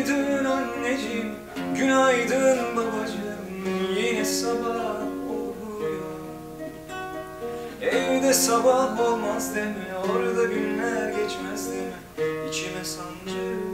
Günaydın anneciğim, günaydın babacığım. Yine sabah oluyor. Evde sabah olmaz deme, orada günler geçmez deme. İçime sancı